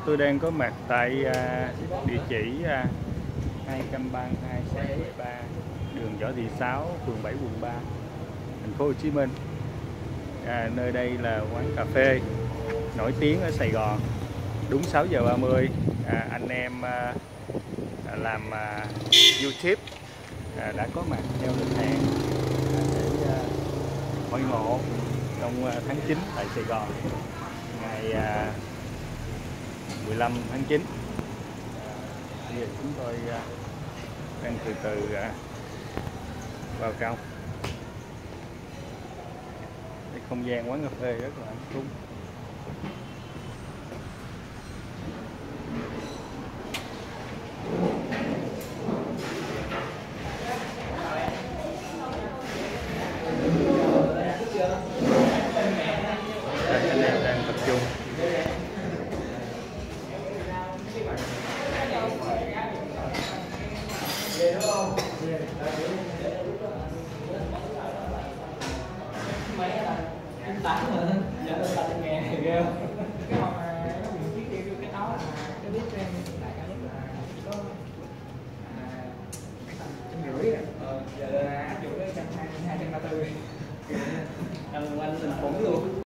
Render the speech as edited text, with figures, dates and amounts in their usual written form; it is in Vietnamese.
Tôi đang có mặt tại địa chỉ 232 673 đường Võ Thị Sáu, phường 7, quận 3, thành phố Hồ Chí Minh. Nơi đây là quán cà phê nổi tiếng ở Sài Gòn. Đúng 6 giờ 30 anh em làm YouTube đã có mặt theo lịch hẹn để hội ngộ trong tháng 9 tại Sài Gòn ngày 15 tháng 9. Bây giờ chúng tôi đang từ từ vào trong. Cái không gian quán cà phê rất là ấm cúng. Anh em đang tập trung. Em tặng mà giờ tôi tặng nghề thì ghê cái hôm nó dùng chiếc kia cái áo cái biết em đại cao nhất là chỉ có mấy tầm 150 giờ áp dụng cái 120 230 anh mình phủng luôn.